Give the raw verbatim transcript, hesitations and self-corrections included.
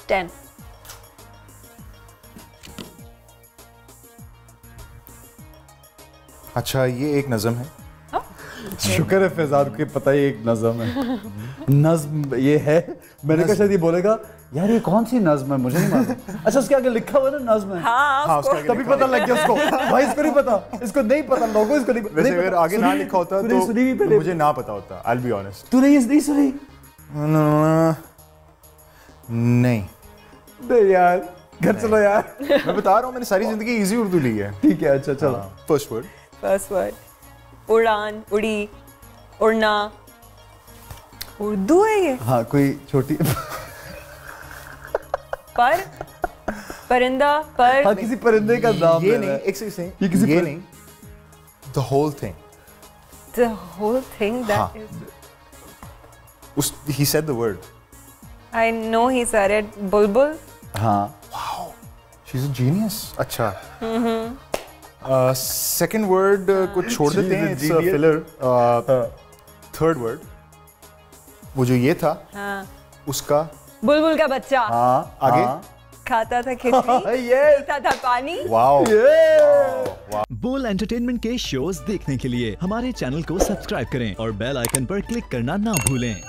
Ten. अच्छा, ये एक नज़म है। शुक्र है फैजान को पता ही एक नज़म है। नज़म ये है, मैंने कहा शायद ये बोलेगा यार ये कौन सी नज़म है, मुझे नहीं मालूम। अच्छा उसके आगे लिखा हुआ है ना नज़म है। हाँ, हाँ, उसके आगे तभी पता लग गया उसको। भाई इसको नहीं पता, इसको नहीं पता, लोगों इसको नहीं वैसे अगर आगे ना लिखा होता तो सुनी भी मुझे ना पता होता। I'll be honest। तूने ये नहीं सुनी? नहीं नहीं यार, घर चलो यार। मैं बता रहा हूँ, मैंने सारी जिंदगी इजी उर्दू ली है। ठीक है, अच्छा चलो। First word. फर्स्ट वर्ड उड़ान, उड़ी, उड़ना। उर्दू है ये? हाँ, कोई छोटी पर, परिंदा, पर। हाँ, किसी परिंदे का नाम ये है नहीं, ना। एक से सही, ये किसी ये पर- नहीं, the whole thing। The whole thing that हाँ। is. उस he said the word। I know he said it. बुलबुल। हाँ, Wow, she's a genius। अच्छा। सेकंड वर्ड को छोड़ देते हैं, She's a it's a genius। Filler. Third word, वो जो ये था हाँ। उसका बुलबुल का बच्चा। हाँ, आगे? हाँ। खाता था खिचड़ी, ये पीता था पानी। वाओ। बोल एंटरटेनमेंट के शोज देखने के लिए हमारे चैनल को सब्सक्राइब करें और बेल आइकन पर क्लिक करना ना भूलें।